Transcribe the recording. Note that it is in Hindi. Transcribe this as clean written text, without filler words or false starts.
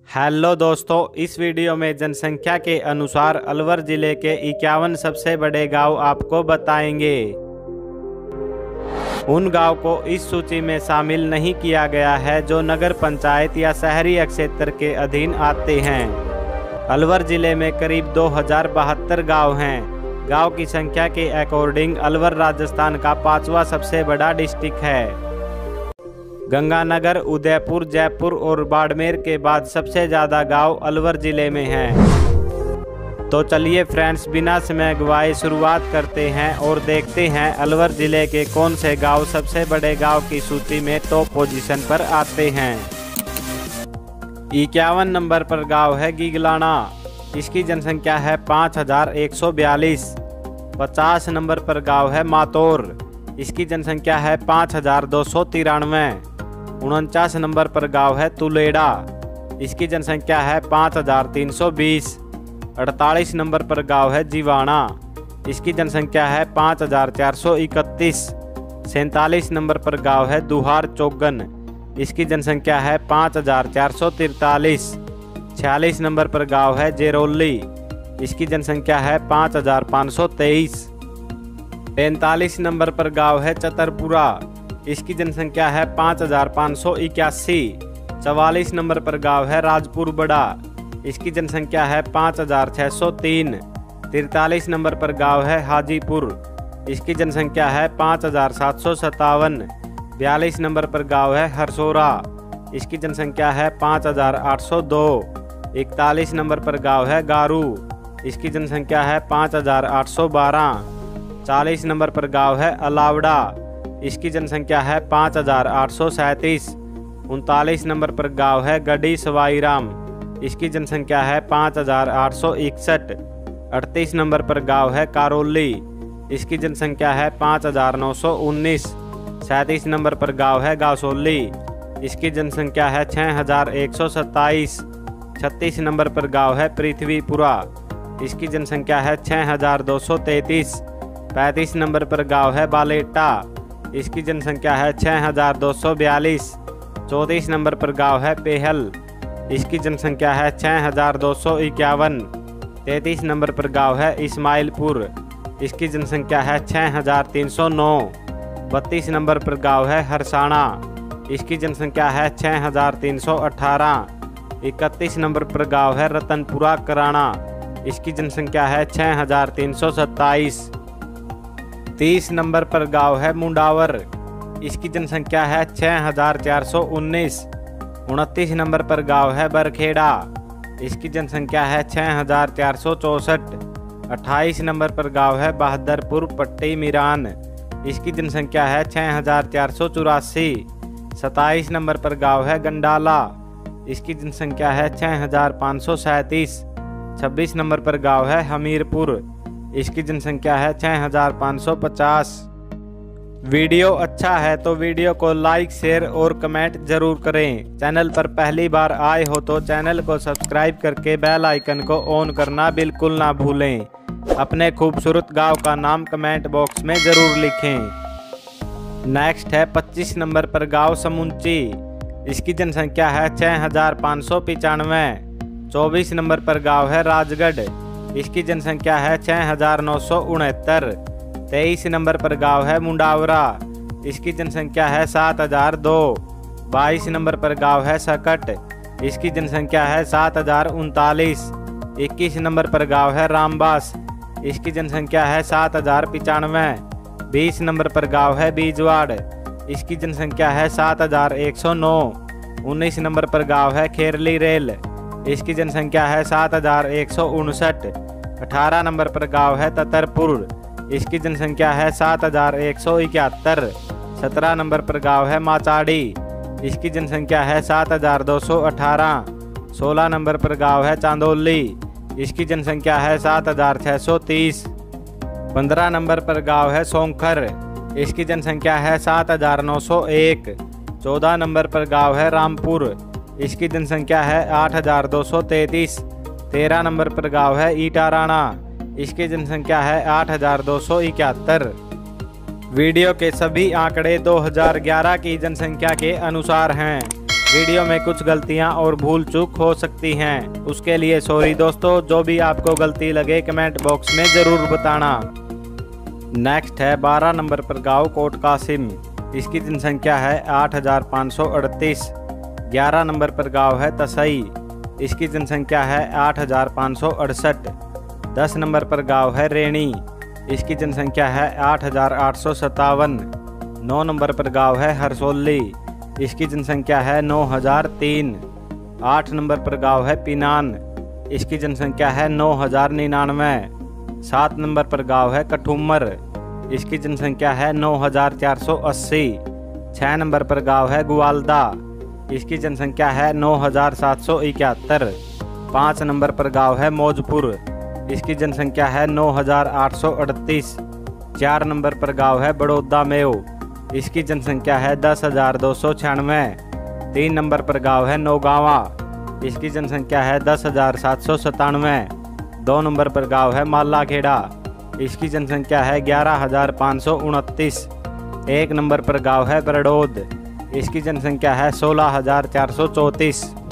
हेलो दोस्तों, इस वीडियो में जनसंख्या के अनुसार अलवर जिले के 51 सबसे बड़े गांव आपको बताएंगे। उन गांव को इस सूची में शामिल नहीं किया गया है जो नगर पंचायत या शहरी क्षेत्र के अधीन आते हैं। अलवर जिले में करीब 2072 गांव हैं। गांव की संख्या के अकॉर्डिंग अलवर राजस्थान का 5वां सबसे बड़ा डिस्ट्रिक्ट है। गंगानगर, उदयपुर, जयपुर और बाड़मेर के बाद सबसे ज़्यादा गांव अलवर ज़िले में हैं। तो चलिए फ्रेंड्स, बिना समय गवाए शुरुआत करते हैं और देखते हैं अलवर ज़िले के कौन से गांव सबसे बड़े गांव की सूची में टॉप पोजीशन पर आते हैं। 51 नंबर पर गांव है गिगलाना। इसकी जनसंख्या है 5142। 50 नंबर पर गांव है मातौर। इसकी जनसंख्या है 5293। 49 नंबर पर गांव है तुलेड़ा। इसकी जनसंख्या है 5320। 48 नंबर पर गांव है जीवाणा। इसकी जनसंख्या है 5431। 47 नंबर पर गांव है दुहार चौगन। इसकी जनसंख्या है 5443। 46 नंबर पर गांव है जेरोली। इसकी जनसंख्या है 5523। 45 नंबर पर गांव है चतरपुरा। इसकी जनसंख्या है 5581। 44 नंबर पर गांव है राजपुर बड़ा। इसकी जनसंख्या है 5603। 43 नंबर पर गांव है हाजीपुर। इसकी जनसंख्या है 5757। 42 नंबर पर गांव है हरसोरा। इसकी जनसंख्या है 5802। 41 नंबर पर गांव है गारू। इसकी जनसंख्या है 5812। 40 नंबर पर गांव है अलावड़ा। इसकी जनसंख्या है 5837। 39 नंबर पर गांव है गढ़ी सवाईराम। इसकी जनसंख्या है 5861। 38 नंबर पर गांव है कारोली। इसकी जनसंख्या है 5919। 37 नंबर पर गांव है गासोली। इसकी जनसंख्या है 6127। 36 नंबर पर गांव है पृथ्वीपुरा। इसकी जनसंख्या है 6233। 35 नंबर पर गांव है बालेटा। इसकी जनसंख्या है 6242। 34 नंबर पर गांव है पेहल। इसकी जनसंख्या है 6251। 33 नंबर पर गांव है इस्माइलपुर। इसकी जनसंख्या है 6309। 32 नंबर पर गांव है हरसाना। इसकी जनसंख्या है 6318। 31 नंबर पर गांव है रतनपुरा कराना। इसकी जनसंख्या है 6327। 30 नंबर पर गांव है मुंडावर। इसकी जनसंख्या है 6419। 29 नंबर पर गांव है बरखेड़ा। इसकी जनसंख्या है 6464। 28 नंबर पर गांव है बहादुरपुर पट्टी मीरान। इसकी जनसंख्या है 6484। 27 नंबर पर गांव है गंडाला। इसकी जनसंख्या है 6537। 26 नंबर पर गांव है हमीरपुर। इसकी जनसंख्या है 6550। वीडियो अच्छा है तो वीडियो को लाइक, शेयर और कमेंट जरूर करें। चैनल पर पहली बार आए हो तो चैनल को सब्सक्राइब करके बेल आइकन को ऑन करना बिल्कुल ना भूलें। अपने खूबसूरत गांव का नाम कमेंट बॉक्स में जरूर लिखें। नेक्स्ट है 25 नंबर पर गांव समुंची। इसकी जनसंख्या है 6595। 24 नंबर पर गांव है राजगढ़। इसकी जनसंख्या है 6969। 23 नंबर पर गांव है मुंडावरा। इसकी जनसंख्या है 7002। 22 नंबर पर गांव है सकट। इसकी जनसंख्या है 7039। 21 नंबर पर गांव है रामबास। इसकी जनसंख्या है 7095। 20 नंबर पर गांव है बीजवाड़। इसकी जनसंख्या है 7109। 19 नंबर पर गांव है खेरली रेल। इसकी जनसंख्या है 7159। 18 नंबर पर गांव है ततरपुर। इसकी जनसंख्या है 7171। 17 नंबर पर गांव है माचाड़ी। इसकी जनसंख्या है 7218। 16 नंबर पर गांव है चांदोली। इसकी जनसंख्या है 7630। 15 नंबर पर गांव है सोंखर। इसकी जनसंख्या है 7901। 14 नंबर पर गांव है रामपुर। इसकी जनसंख्या है 8233। 13 नंबर पर गांव है ईटाराना। इसकी जनसंख्या है 8271। वीडियो के सभी आंकड़े 2011 की जनसंख्या के अनुसार हैं। वीडियो में कुछ गलतियां और भूल चूक हो सकती हैं, उसके लिए सॉरी दोस्तों। जो भी आपको गलती लगे कमेंट बॉक्स में ज़रूर बताना। नेक्स्ट है 12 नंबर पर गांव कोट कासिम, इसकी जनसंख्या है 8538। 11 नंबर पर गांव है तसई, इसकी जनसंख्या है 8568। 10 नंबर पर गांव है रेणी, इसकी जनसंख्या है 8857। 9 नंबर पर गांव है हरसोली, इसकी जनसंख्या है 9003। 8 नंबर पर गांव है पिनान, इसकी जनसंख्या है 9099। 7 नंबर पर गांव है कठुमर, इसकी जनसंख्या है 9480। 6 नंबर पर गांव है ग्वालदा, इसकी जनसंख्या है 9771। 5 नंबर पर गांव है मौजपुर, इसकी जनसंख्या है 9838। 4 नंबर पर गांव है बड़ौदा मेव, इसकी जनसंख्या है 10,296। 3 नंबर पर गांव है नौगावा, इसकी जनसंख्या है 10,797। 2 नंबर पर गांव है मालाखेड़ा, इसकी जनसंख्या है 11,529। 1 नंबर पर गांव है बरडोद, इसकी जनसंख्या है 16,434।